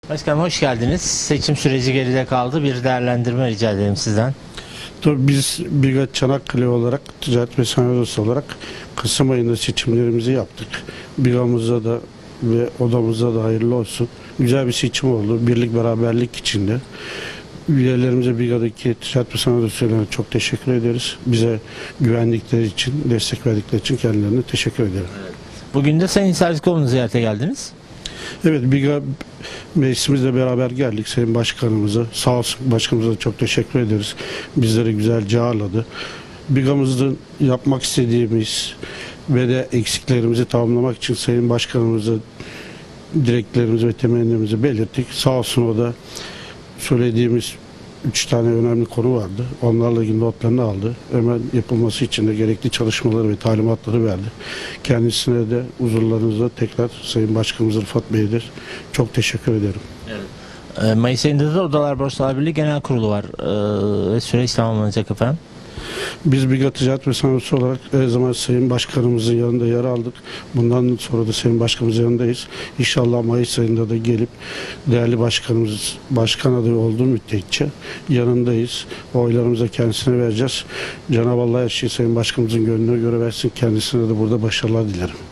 Başkanım hoş geldiniz. Seçim süreci geride kaldı. Bir değerlendirme rica edelim sizden. Tabii biz Biga Çanakkale olarak, Ticaret ve Sanayi Odası olarak Kasım ayında seçimlerimizi yaptık. Biga'mıza da ve odamıza da hayırlı olsun. Güzel bir seçim oldu. Birlik beraberlik içinde. Üyelerimize Biga'daki Ticaret ve Sanayi Odası'na çok teşekkür ederiz. Bize güvendikleri için, destek verdikleri için kendilerine teşekkür ederim. Bugün de Sayın Selçuklu'nu ziyarete geldiniz. Evet, Biga meclisimizle beraber geldik. Sayın Başkanımıza, sağ olsun başkanımıza çok teşekkür ederiz. Bizleri güzelce ağırladı. Biga'mızda yapmak istediğimiz ve de eksiklerimizi tamamlamak için Sayın Başkanımıza dileklerimizi ve temennilerimizi belirttik. Sağ olsun o da söylediğimiz 3 tane önemli konu vardı. Onlarla ilgili notlarını aldı. Hemen yapılması için de gerekli çalışmaları ve talimatları verdi. Kendisine de huzurlarınızda tekrar Sayın Başkanımız Rıfat Bey'dir. Çok teşekkür ederim. Mayıs ayında da Odalar Borsalar Birliği Genel Kurulu var. Ve süreç tamamlanacak efendim. Biz Biga Ticaret ve Sanayi Odası olarak her zaman Sayın Başkanımızın yanında yer aldık. Bundan sonra da Sayın Başkanımızın yanındayız. İnşallah Mayıs ayında da gelip değerli başkanımız, başkan adayı olduğu müddetçe yanındayız. Oylarımızı kendisine vereceğiz. Cenab-ı Allah her şeyi Sayın Başkanımızın gönlüne göre versin. Kendisine de burada başarılar dilerim.